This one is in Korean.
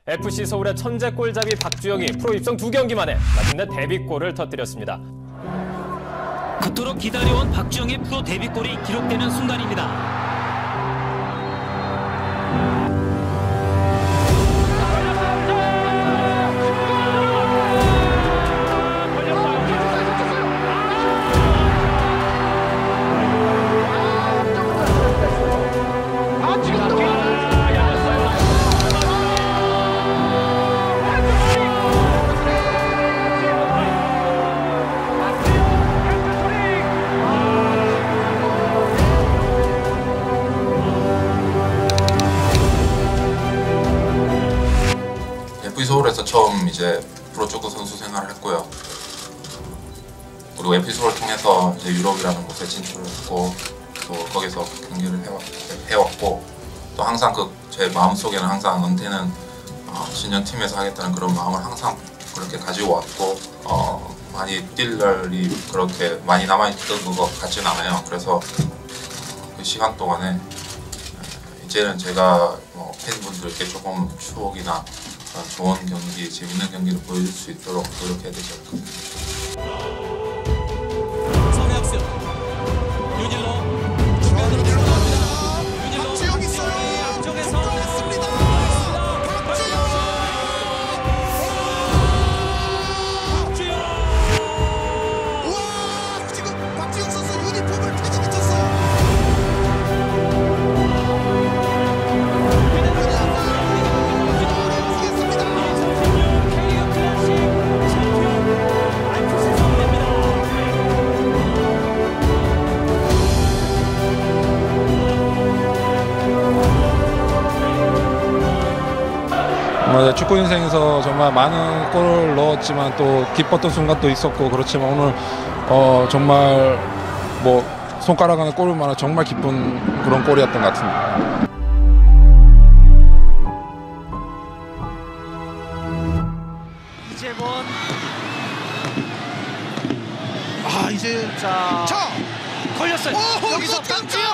FC 서울의 천재 골잡이 박주영이 프로 입성 2경기 만에 마침내 데뷔골을 터뜨렸습니다. 그토록 기다려온 박주영의 프로 데뷔골이 기록되는 순간입니다. FC 서울에서 처음 이제 프로축구 선수 생활을 했고요. 그리고 FC 서울을 통해서 이제 유럽이라는 곳에 진출했고 또 거기서 경기를 해왔고 또 항상 제 마음속에는 항상 은퇴는 신년팀에서 하겠다는 그런 마음을 항상 그렇게 가지고 왔고 많이 뛸 날이 그렇게 많이 남아있던 것 같지는 않아요. 그래서 그 시간 동안에 이제는 제가 팬분들께 조금 추억이나 좋은 경기, 재밌는 경기를 보여줄 수 있도록 노력해야 되지 않을까. 성학승, 윤일로, 중간으로 들어갑니다. 윤일로, 박주영 있어요. 앞쪽에서 들어갔습니다. 박주영. 박주영. 와, 지금 박주영 선수 유니폼을 타고 미쳤어요. 축구 인생에서 정말 많은 골을 넣었지만 또 기뻤던 순간도 있었고 그렇지만 오늘 정말 손가락 안에 골을 말아 정말 기쁜 그런 골이었던 것 같습니다. 이재권. 이제 자, 자 걸렸어요. 오, 여기서 이거 박주영.